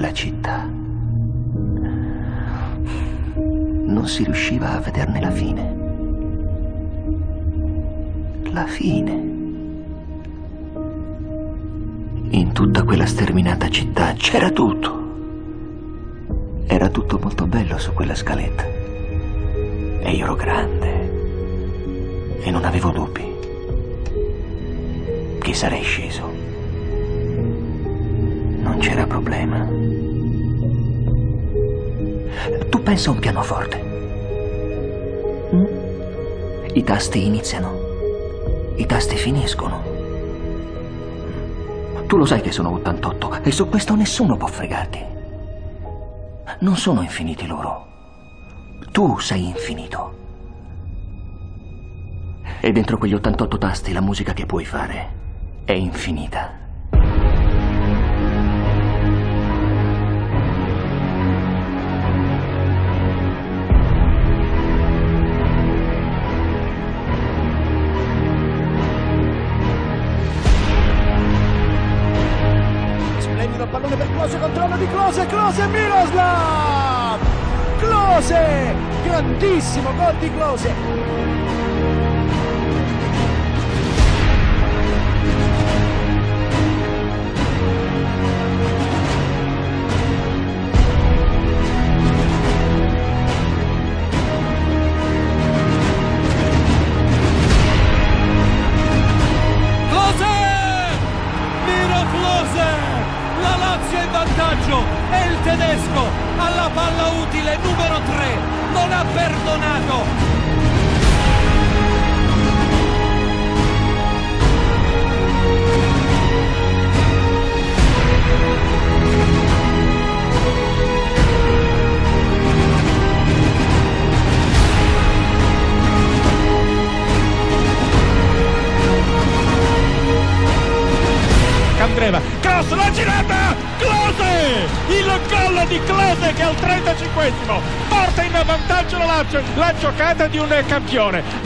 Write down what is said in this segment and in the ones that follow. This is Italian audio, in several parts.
quella città. Non si riusciva a vederne la fine. La fine. In tutta quella sterminata città c'era tutto. Era tutto molto bello su quella scaletta. E io ero grande. E non avevo dubbi che sarei sceso. Non c'era problema. Tu pensa a un pianoforte. I tasti iniziano. I tasti finiscono. Tu lo sai che sono 88 e su questo nessuno può fregarti. Non sono infiniti loro. Tu sei infinito. E dentro quegli 88 tasti la musica che puoi fare è infinita. Splendido pallone per Klose, controllo di Klose, Miroslav! Klose! Grandissimo gol di Klose! La Lazio è in vantaggio e il tedesco alla palla utile numero 3 non ha perdonato. Candreva, cross, la girata, Klose! Il gol di Klose che al 35esimo porta in vantaggio la Lazio, la giocata di un campione.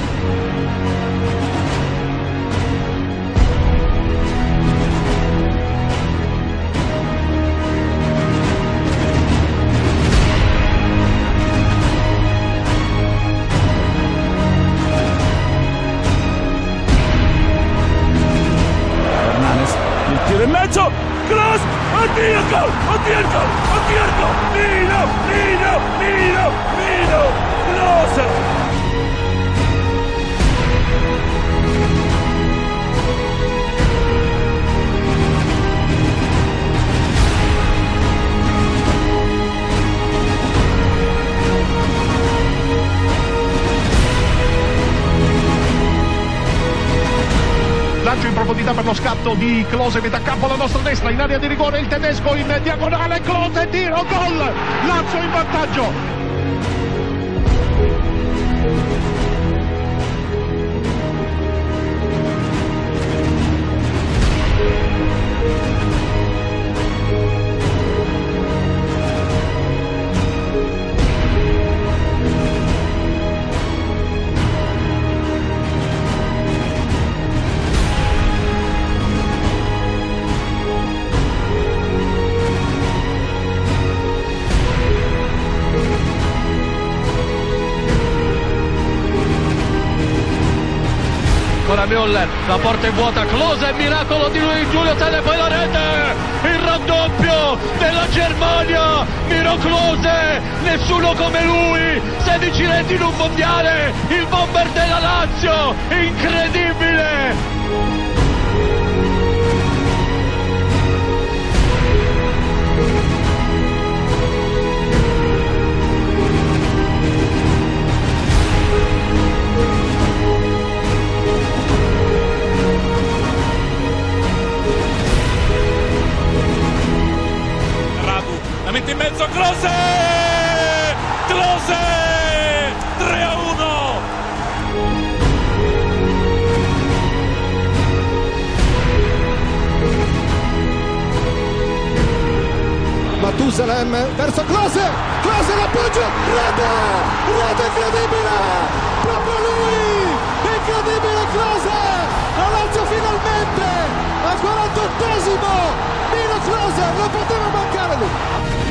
Tiro in mezzo, cross, oddio il gol, oddio il gol, oddio il gol, Mino, Klose! Lancio in profondità per lo scatto di Klose, metà campo alla nostra destra, in area di rigore il tedesco in diagonale, Klose, tiro, gol! Lazio in vantaggio! Ancora Müller, la porta in vuota, Klose, miracolo di lui, Giulio Cesare, poi la rete, il raddoppio della Germania, Miro Klose, nessuno come lui, 16 reti in un mondiale, il bomber della Lazio, incredibile! La mette in mezzo, Klose! 3-1! Matusalem verso Klose l'appoggio, rete incredibile, proprio lui, incredibile Klose, la Lazio finalmente al 48esimo, Miro Klose, non poteva mancare lui.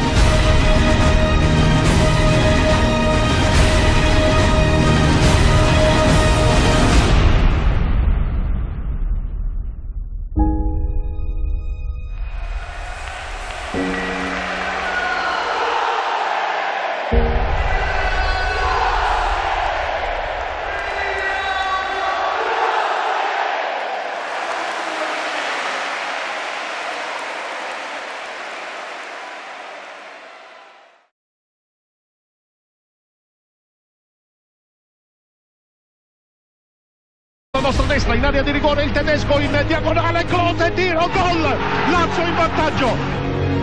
alla nostra destra, in area di rigore il tedesco in diagonale, Klose, tiro, gol! Lazio in vantaggio.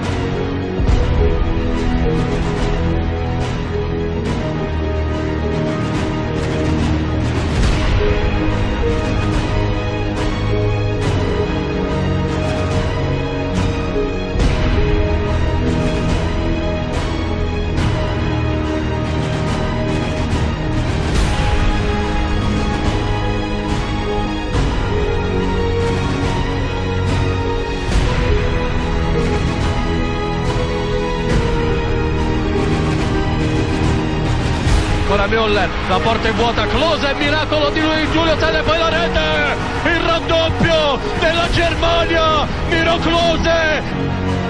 Ancora Müller, la porta è vuota, Klose, miracolo di lui, Giulio Cesare, poi la rete, il raddoppio della Germania, Miro Klose.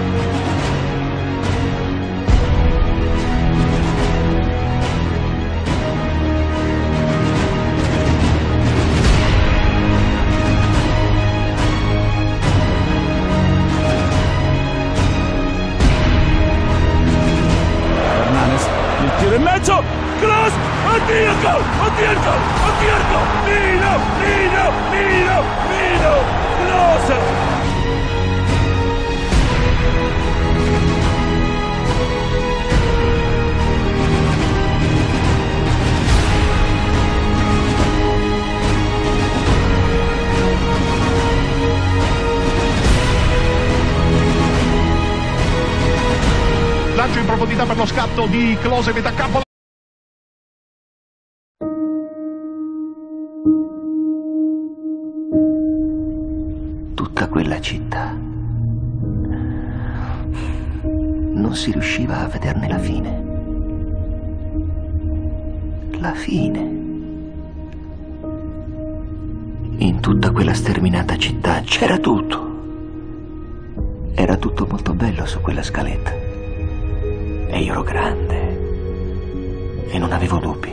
Il tiro in mezzo, Klose, addio gol, addio il gol, addio il gol, Miro, Klose. Lancio in profondità per lo scatto di Klose, metà campo. Tutta quella città. Non si riusciva a vederne la fine. La fine. In tutta quella sterminata città c'era tutto. Era tutto molto bello su quella scaletta. E io ero grande e non avevo dubbi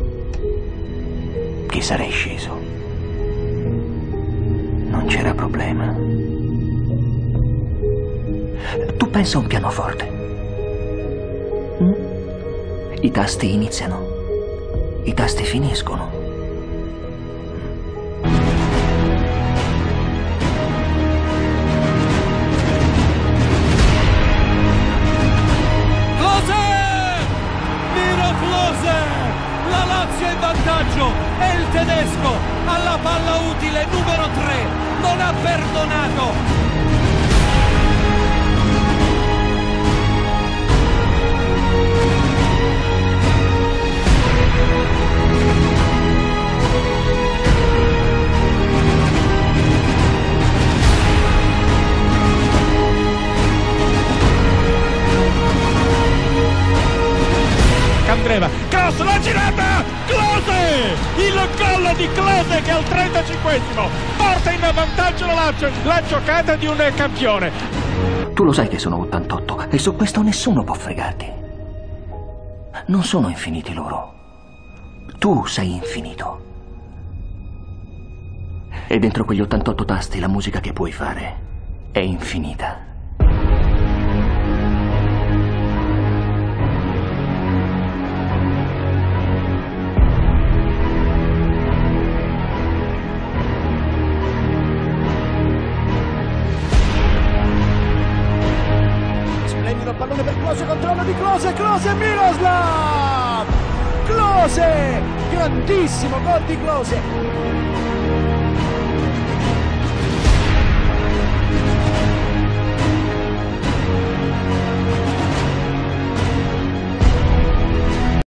che sarei sceso. Non c'era problema. Tu pensa a un pianoforte. I tasti iniziano, i tasti finiscono. La Lazio è in vantaggio e il tedesco alla palla utile numero 3 non ha perdonato. Candreva, cross, la girata, Klose! Il gol di Klose che al 35esimo porta in vantaggio la Lazio, la giocata di un campione. Tu lo sai che sono 88 e su questo nessuno può fregarti. Non sono infiniti loro. Tu sei infinito. E dentro quegli 88 tasti la musica che puoi fare è infinita. Il pallone per Klose, controllo di Klose, Miroslav! Klose! Grandissimo gol di Klose!